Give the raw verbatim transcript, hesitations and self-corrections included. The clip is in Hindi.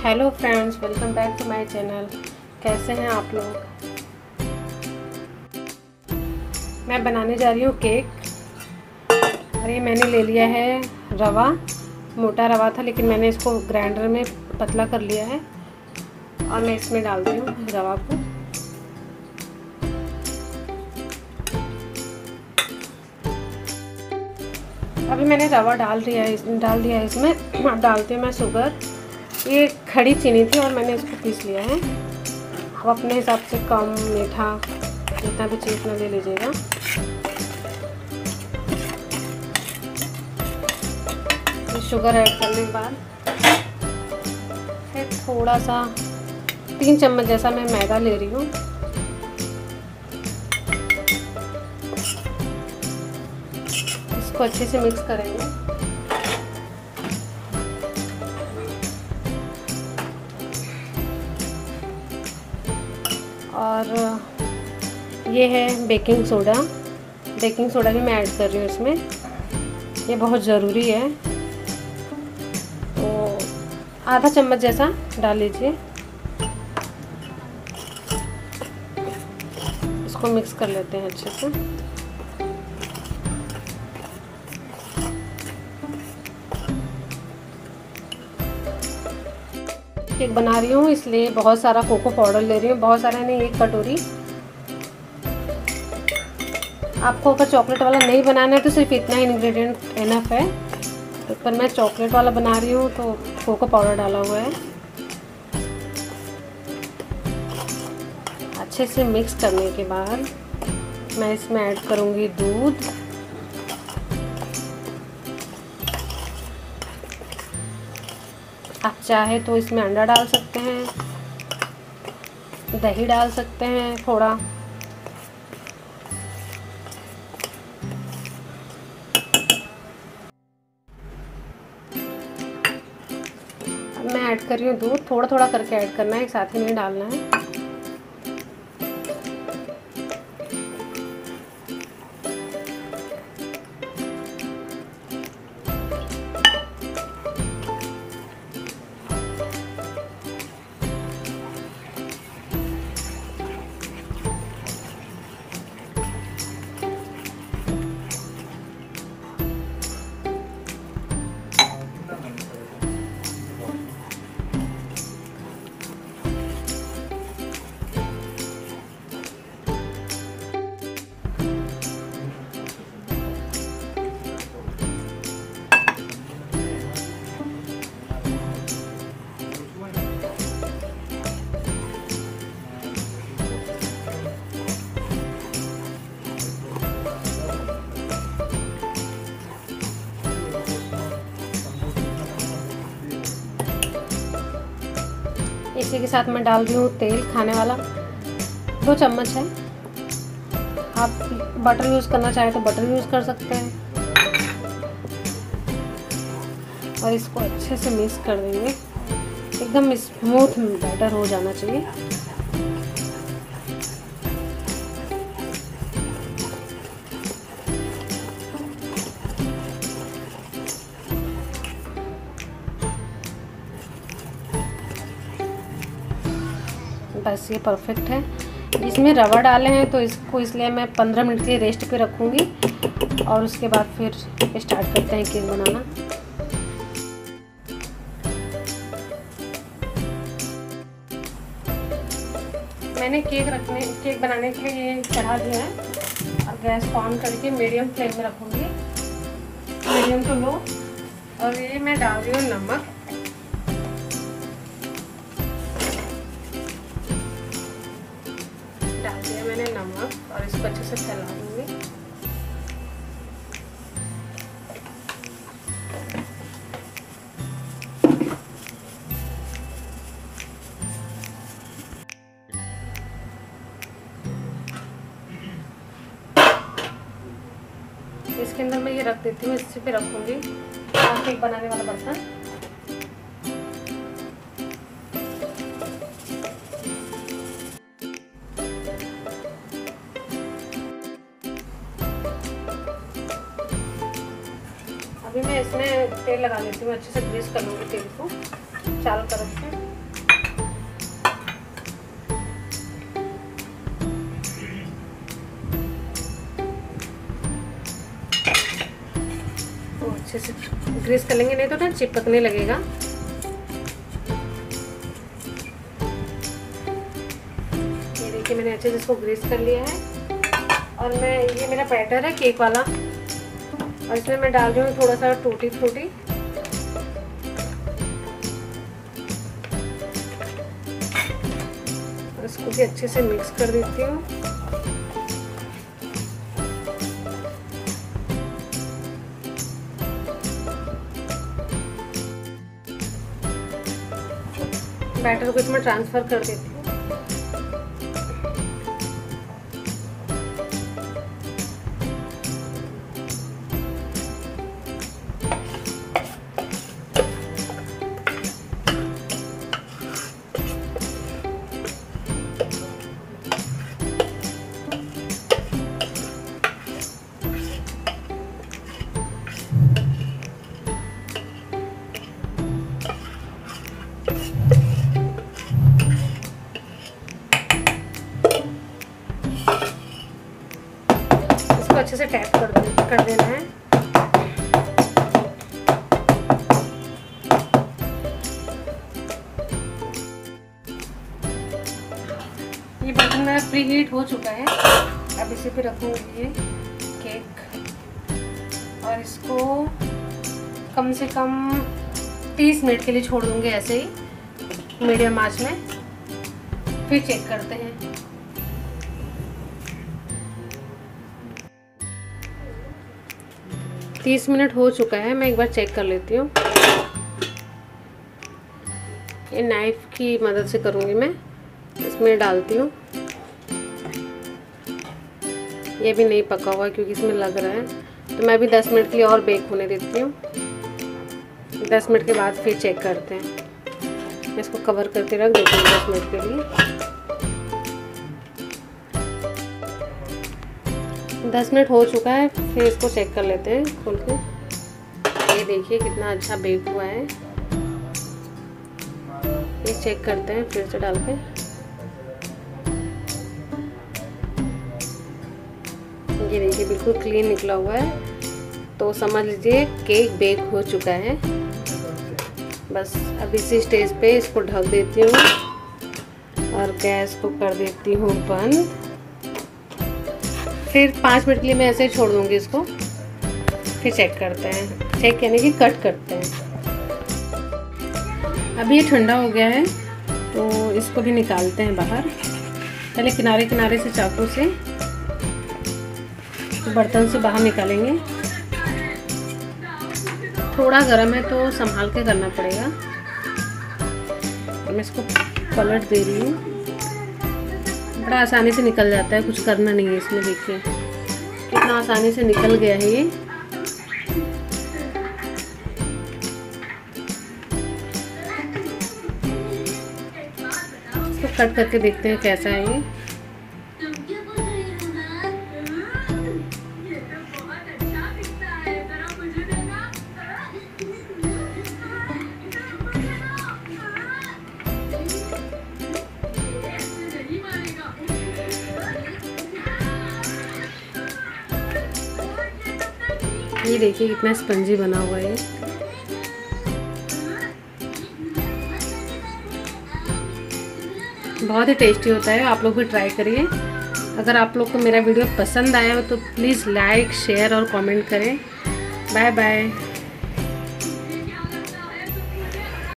Hello friends, welcome back to my channel. कैसे हैं आप लोग? मैं बनाने जा रही हूँ केक। और ये मैंने ले लिया है रवा। मोटा रवा था लेकिन मैंने इसको ग्राइंडर में पतला कर लिया है और मैं इसमें डालती हूँ रवा को। अभी मैंने रवा डाल दिया है डाल दिया है इसमें। अब डालती हूँ मैं शुगर। ये खड़ी चीनी थी और मैंने इसको पीस लिया है। आप अपने हिसाब से कम मीठा जितना भी चीज़ में ले लीजिएगा। शुगर ऐड करने के बाद फिर थोड़ा सा तीन चम्मच जैसा मैं मैदा ले रही हूँ। इसको अच्छे से मिक्स करेंगे। और ये है बेकिंग सोडा। बेकिंग सोडा भी मैं ऐड कर रही हूँ इसमें, ये बहुत ज़रूरी है। तो आधा चम्मच जैसा डाल लीजिए। इसको मिक्स कर लेते हैं अच्छे से। केक बना रही हूँ इसलिए बहुत सारा कोको पाउडर ले रही हूँ। बहुत सारा नहीं, एक कटोरी। आपको अगर चॉकलेट वाला नहीं बनाना है तो सिर्फ इतना ही इंग्रेडिएंट इनफ है। तो पर मैं चॉकलेट वाला बना रही हूँ तो कोको पाउडर डाला हुआ है। अच्छे से मिक्स करने के बाद मैं इसमें ऐड करूँगी दूध। आप चाहे तो इसमें अंडा डाल सकते हैं, दही डाल सकते हैं थोड़ा। अब मैं ऐड कर रही हूँ दूध। थोड़ा थोड़ा करके ऐड करना है, एक साथ ही नहीं डालना है। इसी के साथ मैं डाल रही हूँ तेल खाने वाला, दो चम्मच है। आप बटर यूज़ करना चाहे तो बटर यूज़ कर सकते हैं। और इसको अच्छे से मिक्स कर देंगे। एकदम स्मूथ बैटर हो जाना चाहिए। बस ये परफेक्ट है। इसमें रवा डाले हैं तो इसको इसलिए मैं पंद्रह मिनट के लिए रेस्ट पे रखूँगी और उसके बाद फिर स्टार्ट करते हैं केक बनाना। मैंने केक रखने केक बनाने के लिए ये चढ़ा दिया है और गैस को ऑन करके मीडियम फ्लेम में रखूँगी, मीडियम टू लो। और ये मैं डाल रही हूँ नमक। डाल दिया मैंने नमक और इसको अच्छे से फैला दूँगी। इसके अंदर मैं ये रख देती हूँ, इसी पे रखूँगी केक बनाने वाला बर्तन। अभी मैं इसमें तेल लगा लेती हूँ, अच्छे से ग्रीस कर लूँगी तेल को चारों तरफ से। अच्छे से ग्रीस कर लेंगे, नहीं तो ना चिपकने लगेगा। ये देखिए मैंने अच्छे से इसको ग्रीस कर लिया है। और मैं ये मेरा बैटर है केक वाला, और इसमें मैं डाल रही हूँ थोड़ा सा टूटी फ्रूटी। इसको भी अच्छे से मिक्स कर देती हूँ। बैटर को इसमें ट्रांसफर कर देती हूँ। अच्छे से टैप कर दे, कर देना है। ये बर्तन मेरा प्री हीट हो चुका है। अब इसी पे रखूंगी ये केक, और इसको कम से कम तीस मिनट के लिए छोड़ दूंगी ऐसे ही मीडियम आंच में। फिर चेक करते हैं। तीस मिनट हो चुका है, मैं एक बार चेक कर लेती हूँ। ये नाइफ की मदद से करूँगी मैं, इसमें डालती हूँ। ये भी नहीं पका हुआ क्योंकि इसमें लग रहा है, तो मैं भी दस मिनट के लिए और बेक होने देती हूँ। दस मिनट के बाद फिर चेक करते हैं। मैं इसको कवर करके रख देती हूँ दस मिनट के लिए। दस मिनट हो चुका है, फिर इसको चेक कर लेते हैं खोल के। ये देखिए कितना अच्छा बेक हुआ है। ये चेक करते हैं फिर से डाल के। ये देखिए बिल्कुल क्लीन निकला हुआ है, तो समझ लीजिए केक बेक हो चुका है। बस अब इसी स्टेज पे इसको ढक देती हूँ और गैस को कर देती हूँ बंद। फिर पाँच मिनट के लिए मैं ऐसे ही छोड़ दूँगी इसको। फिर चेक करते हैं, चेक यानी कि कट करते हैं। अभी ये ठंडा हो गया है, तो इसको भी निकालते हैं बाहर। पहले किनारे किनारे से चाकू से बर्तन से बाहर निकालेंगे। थोड़ा गर्म है तो संभाल के करना पड़ेगा। मैं इसको पलट दे रही हूँ। बड़ा आसानी से निकल जाता है, कुछ करना नहीं है इसमें। देखिए कितना आसानी से निकल गया है ये। इसको कट करके देखते हैं कैसा है ये। ये देखिए कितना स्पंजी बना हुआ है। बहुत ही टेस्टी होता है, आप लोग भी ट्राई करिए। अगर आप लोग को मेरा वीडियो पसंद आया हो तो प्लीज़ लाइक शेयर और कमेंट करें। Bye bye.